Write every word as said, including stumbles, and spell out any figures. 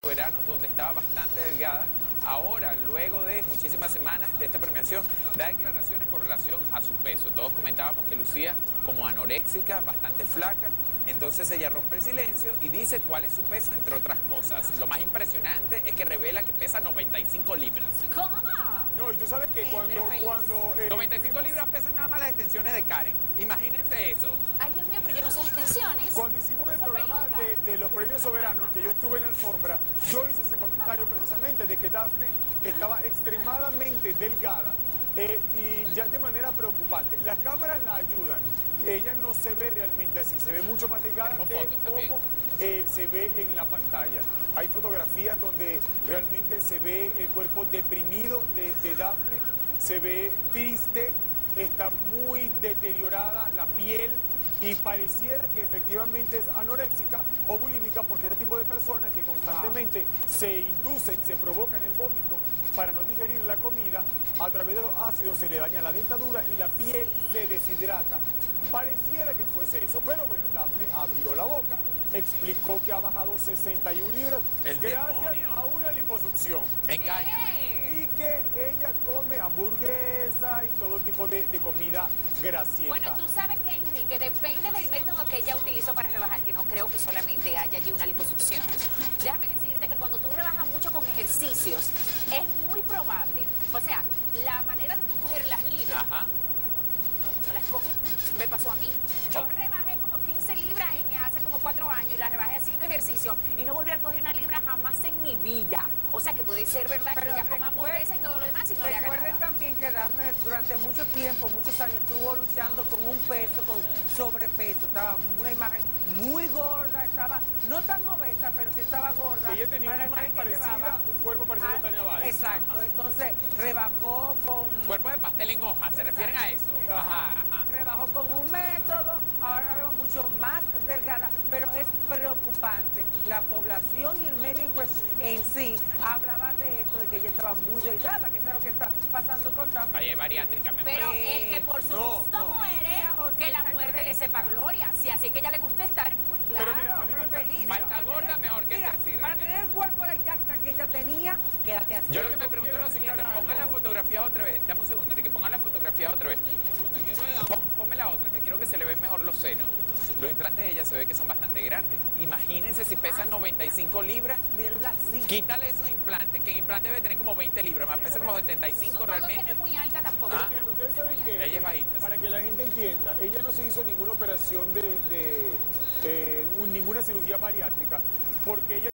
Soberano, donde estaba bastante delgada. Ahora, luego de muchísimas semanas de esta premiación, da declaraciones con relación a su peso. Todos comentábamos que lucía como anoréxica, bastante flaca. Entonces ella rompe el silencio y dice cuál es su peso, entre otras cosas. Lo más impresionante es que revela que pesa noventa y cinco libras. ¿Cómo? No, y tú sabes que Sí, cuando... pero feliz. cuando eh, noventa y cinco fuimos- libras pesan nada más las extensiones de Karen. Imagínense eso. Ay, Dios mío, pero yo no sé las extensiones. Cuando hicimos el Esa programa peluca. de, de los premios soberanos, que yo estuve en la alfombra, yo hice ese comentario precisamente de que Dafne estaba extremadamente delgada eh, y ya de manera preocupante. Las cámaras la ayudan. Ella no se ve realmente así, se ve mucho más delgada Tenemos de fotos también. cómo eh, se ve en la pantalla. Hay fotografías donde realmente se ve el cuerpo deprimido de, de Dafne, se ve triste, está muy deteriorada la piel y pareciera que efectivamente es anoréxica o bulímica, porque este tipo de personas que constantemente se inducen, se provocan el vómito para no digerir la comida, a través de los ácidos se le daña la dentadura y la piel se deshidrata. Pareciera que fuese eso, pero bueno, Dafne abrió la boca, explicó que ha bajado sesenta y una libras ¡El gracias demonio! a una liposucción. Engáñame. Y que ella come hamburguesa y todo tipo de, de comida grasienta. Bueno, tú sabes que, Enrique, depende del método que ella utilizó para rebajar, que no creo que solamente haya allí una liposucción. Déjame decirte que cuando tú rebajas mucho con ejercicios, es muy probable, o sea, la manera de tú coger las libras, Ajá. no, no las coges, me pasó a mí. Yo Oh. rebajé como quince libras en, hace como cuatro años y las rebajé haciendo ejercicio y no volví a coger una libra jamás en mi vida. O sea que puede ser verdad Pero que ella coma recuer- hamburguesa y todo lo demás y no le haga Recuerden nada. también que Dafne durante mucho tiempo, muchos años, estuvo luchando con un peso, con sobrepeso. Estaba una imagen muy gorda, estaba no tan obesa, pero sí estaba gorda. Ella tenía Para una la imagen que llevaba. parecida, un cuerpo parecido a Ah, Tania Báez. Exacto, entonces rebajó con... Cuerpo de pastel en hoja, ¿se refieren a eso? Ajá, ajá. Rebajó con un método, ahora la vemos mucho más delgada, pero es preocupante. La población y el medio en, cues- en sí hablaba de esto, de que ella estaba muy delgada, que eso es lo que está pasando con Dafne. Ahí es bariátrica, mi amor. Pero Eh, el que por su no, gusto no. muere, O que la sea, muerte le sepa gloria. Si así que a ella le gusta estar, pues Pero claro. mira, a mí me- feliz. Para estar Para gorda, tener- mejor que mira, estar así, Para realmente. tener el cuerpo de Yacna que ella tenía, quédate así. Yo lo que Pero me tú pregunto es lo quieres siguiente, explicar pongan algo. las fotografías otra vez, dame un segundo, Enrique, pongan las fotografías otra vez. Pon, ponme la otra, que creo que se le ven mejor los senos. Los implantes de ella se ve que son bastante grandes. Imagínense si pesan noventa y cinco libras, Mira el bracito. quítale esos implantes, que el implante debe tener como veinte libras, más pesa como setenta y cinco Supongo que no realmente. es muy alta tampoco. Ah. Mira, ustedes saben que, Ella es bajita, para sí. que la gente entienda, ella no se hizo ninguna operación de, de, eh, ninguna cirugía bariátrica, porque ella